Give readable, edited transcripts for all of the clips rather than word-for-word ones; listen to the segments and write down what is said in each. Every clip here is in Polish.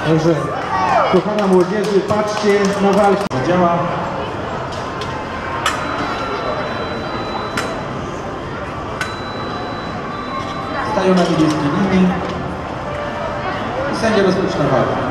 Także kochana młodzieży, patrzcie na walkę. Działa. Stają na niebieskiej linii i sędzia rozpoczyna walkę.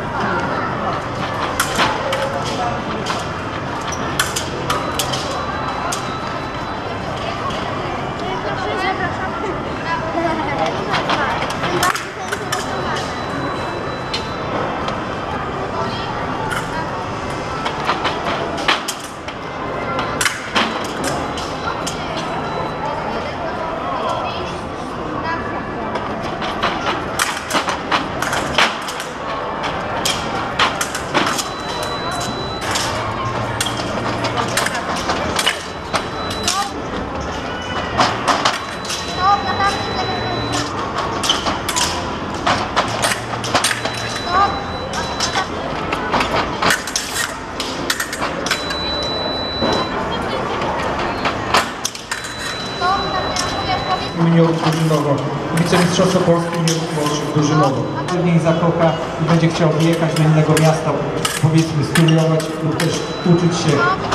Juniorów drużynowo, wicemistrzostwo Polski juniorów drużynowo. W niej zakocha i będzie chciał wyjechać do innego miasta, powiedzmy studiować lub też uczyć się.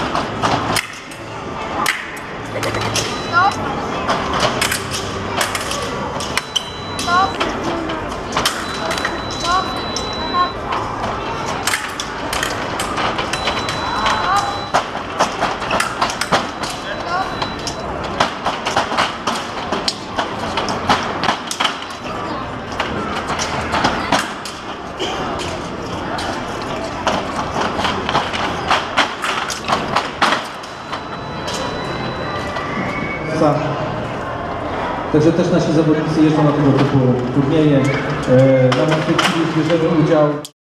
Także też nasi zawodnicy jeżdżą na tego typu turnieje. Nawet w tej chwili bierzemy udział.